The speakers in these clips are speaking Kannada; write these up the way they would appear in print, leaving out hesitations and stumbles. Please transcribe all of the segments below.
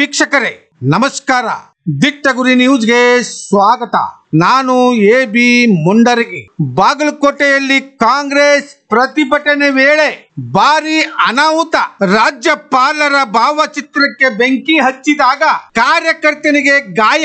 ವೀಕ್ಷಕರೇ ನಮಸ್ಕಾರ. ದಿಟ್ಟಗುರಿ ನ್ಯೂಸ್ಗೆ ಸ್ವಾಗತ. ನಾನು ಎ.ಬಿ. ಮುಂಡರಗಿ. ಬಾಗಲಕೋಟೆಯಲ್ಲಿ ಕಾಂಗ್ರೆಸ್ ಪ್ರತಿಭಟನೆ ವೇಳೆ ಭಾರಿ ಅನಾಹುತ. ರಾಜ್ಯಪಾಲರ ಭಾವಚಿತ್ರಕ್ಕೆ ಬೆಂಕಿ ಹಚ್ಚಿದಾಗ ಕಾರ್ಯಕರ್ತನಿಗೆ ಗಾಯ.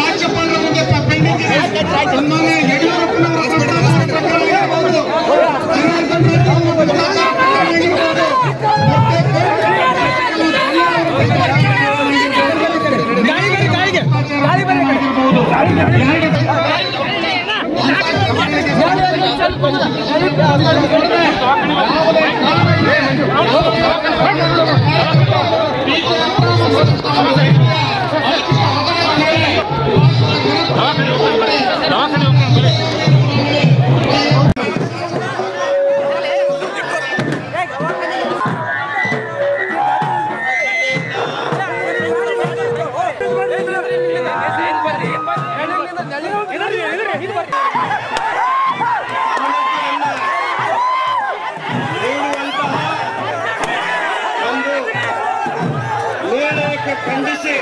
ಖಂಡಿಸಿ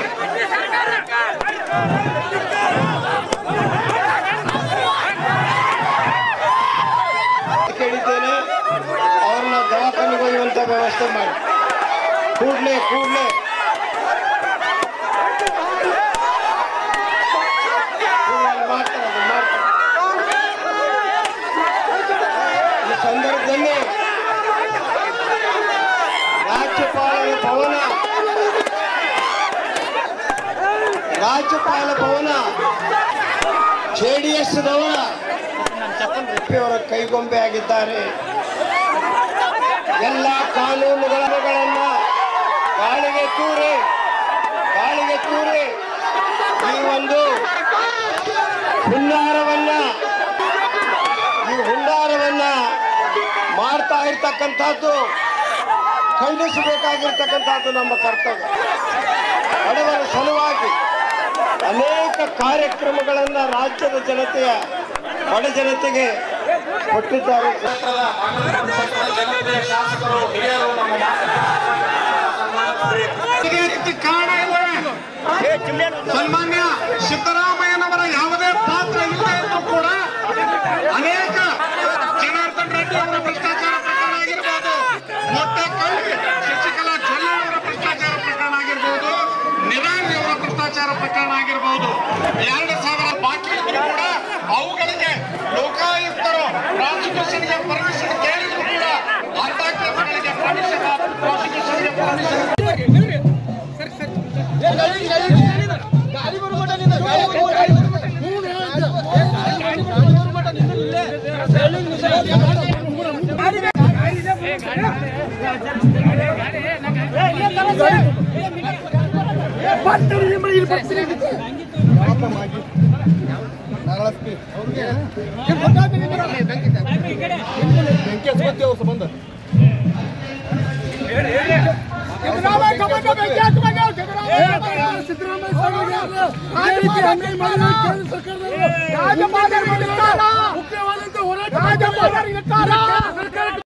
ಕೇಳಿದ್ದೇನೆ. ಅವ್ರನ್ನ ದವಾಖಾನೆಗೆ ಒಯ್ಯುವಂತ ವ್ಯವಸ್ಥೆ ಮಾಡಿ ಕೂಡಲೇ ಈ ಸಂದರ್ಭದಲ್ಲಿ ರಾಜ್ಯಪಾಲ ಭವನ ಜೆಡಿಎಸ್ ದವರ ಅವರ ಕೈಗೊಂಬೆ ಆಗಿದ್ದಾರೆ. ಎಲ್ಲ ಕಾನೂನುಗಳನ್ನ ಗಾಳಿಗೆ ತೂರಿ ಈ ಒಂದು ಹುನ್ನಾರವನ್ನ ಮಾಡ್ತಾ ಇರ್ತಕ್ಕಂಥದ್ದು ಖಂಡಿಸಬೇಕಾಗಿರ್ತಕ್ಕಂಥದ್ದು ನಮ್ಮ ಕರ್ತವ್ಯ. ಬಡವರ ಸಲುವಾಗಿ ಅನೇಕ ಕಾರ್ಯಕ್ರಮಗಳನ್ನ ರಾಜ್ಯದ ಬಡ ಜನತೆಗೆ ಕೊಟ್ಟಿದ್ದಾರೆ. ಸನ್ಮಾನ್ಯ ಸಿದ್ದರಾಮಯ್ಯನವರ ಯಾವುದೇ ಪಾತ್ರ ಇಲ್ಲ ಎಂದು ಕೂಡ ಅನೇಕ ಜನಾರ್ದನ್ ರೆಡ್ಡಿ ಅವರ ಭ್ರಷ್ಟಾಚಾರ ಪ್ರಕರಣ ಆಗಿರ್ಬೋದು, ಶಶಿಕಲಾ ಜೊಲ್ಲೆ ಅವರ ಭ್ರಷ್ಟಾಚಾರ ಪ್ರಕರಣ ಆಗಿರ್ಬೋದು, ನಿರಾಣಿ ಅವರ ಭ್ರಷ್ಟಾಚಾರ ಪ್ರಕರಣ ಆಗಿರ್ಬೋದು, 2,000 ಬಾಕಿ ಇದ್ರು ಕೂಡ ಅವುಗಳಿಗೆ ಲೋಕಾಯುಕ್ತರು ಪ್ರಾಸಿಕ್ಯೂಷನ್ಗೆ ಪರ್ಮಿಷನ್ ಕೇಳಿದ್ರು ಕೂಡ ಅಂತ ಕೇಸುಗಳಿಗೆ ಪ್ರಾಸಿಕ್ಯೂಷನ್ಗೆ ಪರ್ಮಿಷನ್ ಸಿದ್ದರಾಮಯ್ಯ